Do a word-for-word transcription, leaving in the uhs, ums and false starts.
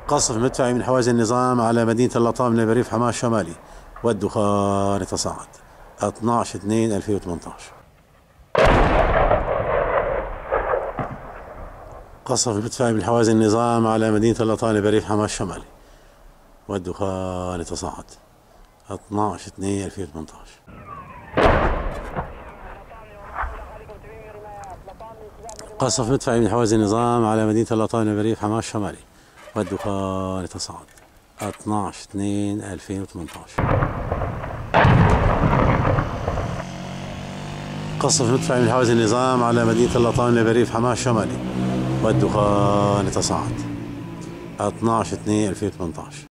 قصف مدفعي من حوازي النظام على مدينة اللطام من بريف حماة الشمالي والدخان يتصاعد. اثنعش اثنين ألفين وثمانية عشر. قصف مدفعي من حوازي النظام على مدينة اللطام من بريف حماة الشمالي والدخان يتصاعد. اثنعش اثنين ألفين وثمانية عشر. قصف مدفعي من حوازي النظام على مدينة اللطام من بريف حماة الشمالي والدخان يتصاعد. اثنعش اثنين ألفين وثمانية عشر. قصف مدفعي من حوازي النظام على مدينة اللطام من بريف حماة الشمالي والدخان يتصاعد. اثنعش اثنين ألفين وثمانية عشر.